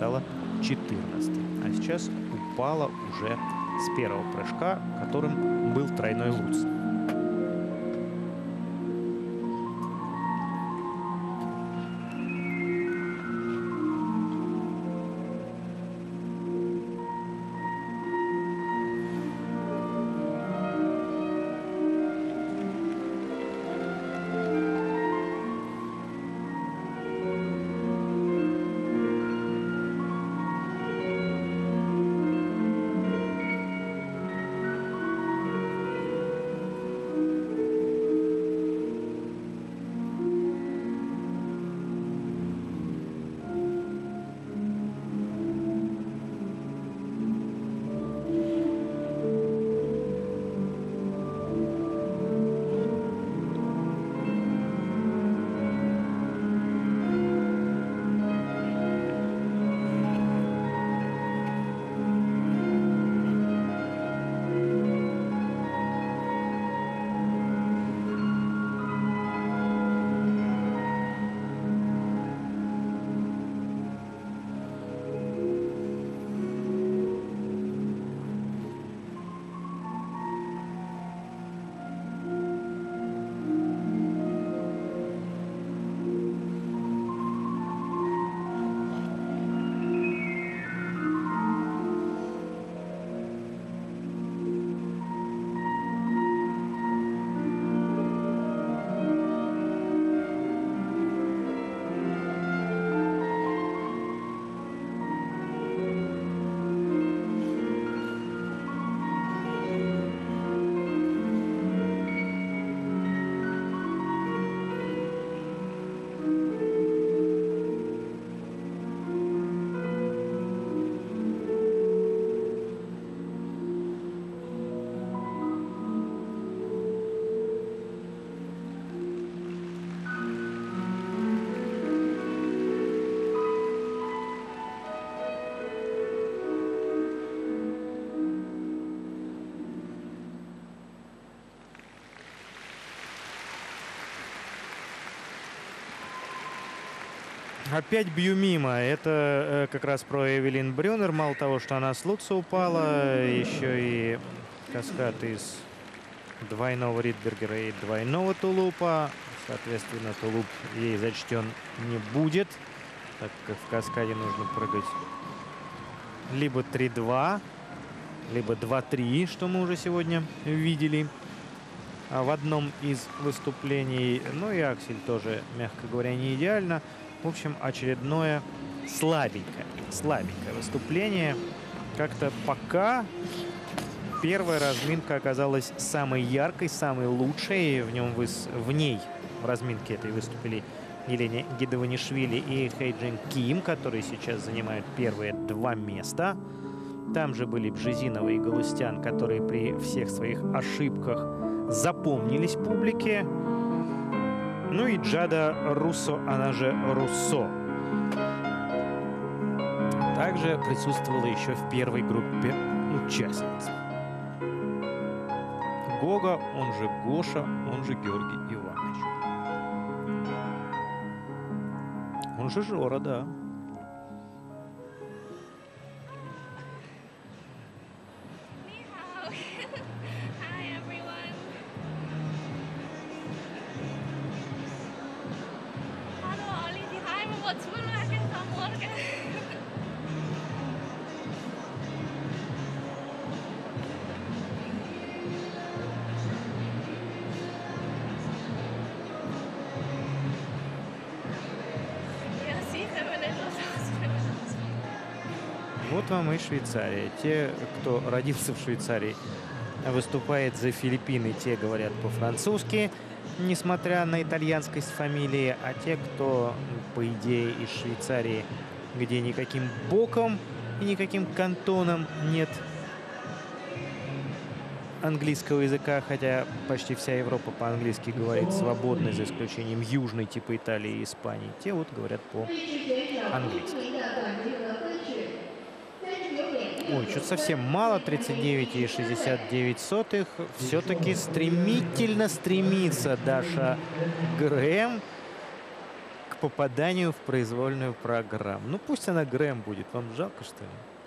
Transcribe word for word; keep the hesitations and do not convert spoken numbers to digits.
стала четырнадцатой. А сейчас упала уже с первого прыжка, которым был тройной луц. Опять бью мимо. Это э, как раз про Эвелин Брюнер. Мало того, что она с луца упала, еще и каскад из двойного Ридбергера и двойного тулупа. Соответственно, тулуп ей зачтен не будет, так как в каскаде нужно прыгать либо три-два, либо два-три, что мы уже сегодня видели в одном из выступлений. Ну и аксель тоже, мягко говоря, не идеально. В общем, очередное слабенькое, слабенькое выступление. Как-то пока первая разминка оказалась самой яркой, самой лучшей. В, нем выс... в ней в разминке этой выступили Елене Гидеванишвили и Хэйджин Ким, которые сейчас занимают первые два места. Там же были Бжезинова и Галустян, которые при всех своих ошибках запомнились публике. Ну и Джада Руссо, она же Руссо. Также присутствовала еще в первой группе участниц. Гога, он же Гоша, он же Георгий Иванович. Он же Жора, да. Вот вам и Швейцария. Те, кто родился в Швейцарии, выступает за Филиппины, те говорят по-французски, несмотря на итальянскость фамилии. А те, кто, по идее, из Швейцарии, где никаким боком и никаким кантоном нет английского языка, хотя почти вся Европа по-английски говорит свободно, за исключением южной, типа Италии и Испании, те вот говорят по-английски. Ой, что-то совсем мало, тридцать девять и шестьдесят девять сотых. Все-таки стремительно стремится Даша Грэм к попаданию в произвольную программу. Ну пусть она Грэм будет. Вам жалко, что ли?